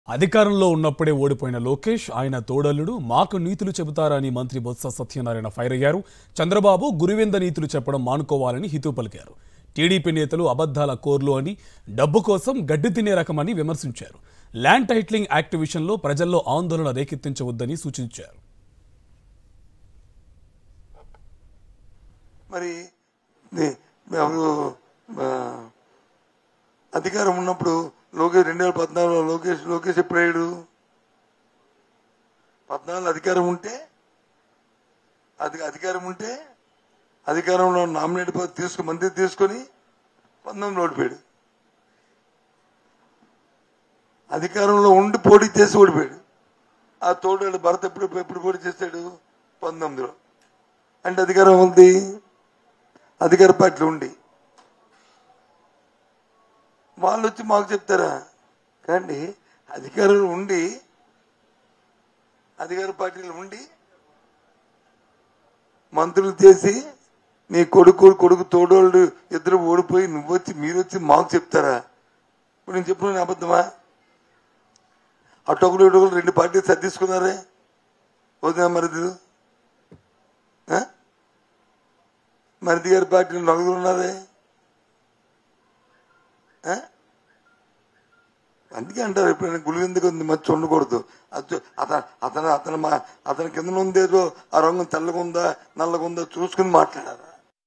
అధికారంలో ఉన్నప్పుడే ఓడిపోయిన లోకేష్ ఆయన తోడల్లుడు మాకు నీతులు చెబుతారని మంత్రి బొత్స సత్యనారాయణ ఫైర్ అయ్యారు. చంద్రబాబు గురువింద నీతులు చెప్పడం మానుకోవాలని హితవు పలికారు. టీడీపీ నేతలు అబద్ధాల కోర్లు అని, డబ్బు కోసం గడ్డి తినే రకమని విమర్శించారు. ల్యాండ్ టైటిలింగ్ యాక్ట్ విషయంలో ప్రజల్లో ఆందోళన రేకెత్తించవద్దని సూచించారు. మరి అధికారం ఉన్నప్పుడు లోకేష్ 2014 లోకేష్ ఎప్పుడయ్యాడు? 14 అధికారం ఉంటే అధికారంలో నామినేట్ మంత్రి తీసుకొని 19 ఓడిపోయాడు. అధికారంలో ఉండి పోటీ చేసి ఓడిపోయాడు. ఆ తోడు భరత్ ఎప్పుడు పోటీ చేశాడు? 19లో. అంటే అధికారం ఉంది, అధికార పార్టీలో ఉండి వాళ్ళు వచ్చి మాకు చెప్తారా? కానీ అధికారులు ఉండి, అధికార పార్టీలు ఉండి మంత్రులు చేసి నీ కొడుకు తోడోళ్ళు ఇద్దరు ఓడిపోయి మీరు వచ్చి మాకు చెప్తారా? ఇప్పుడు నేను చెప్పిన అబద్ధమా? అటొకరు ఇటొకరు 2 పార్టీలు సర్దిసుకున్నారే వదిన మరిది గారి పార్టీలు 4 ఉన్నారే. అందుకే అంటారు ఎప్పుడైనా గుళ్ళు ఎందుకు మర్చి ఉండకూడదు. అతని కింద ఉందేదో ఆ రంగు తెల్లగుందా నల్లగుందా చూసుకుని మాట్లాడారు.